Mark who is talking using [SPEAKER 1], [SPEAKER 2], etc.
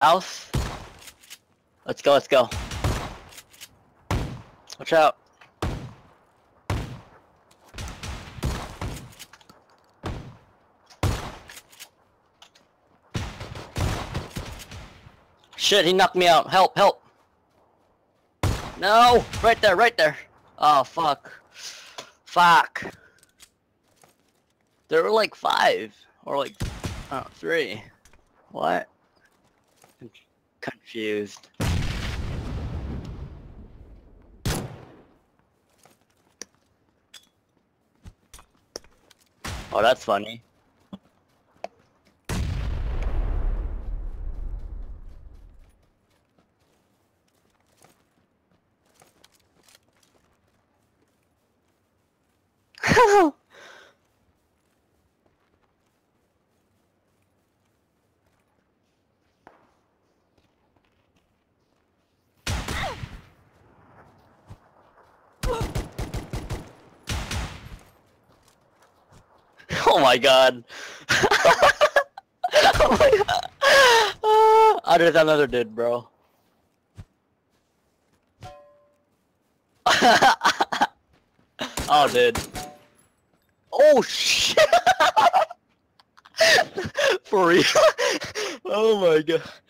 [SPEAKER 1] House. Let's go, let's go. Watch out. Shit, he knocked me out. Help, help. No, right there, right there. Oh, fuck. Fuck. There were like 5 or like 3. What? Confused. Oh, that's funny. Oh my god. Oh my god. Oh, there's another dude, bro. Oh, dude. Oh, shit. For real. Oh my god.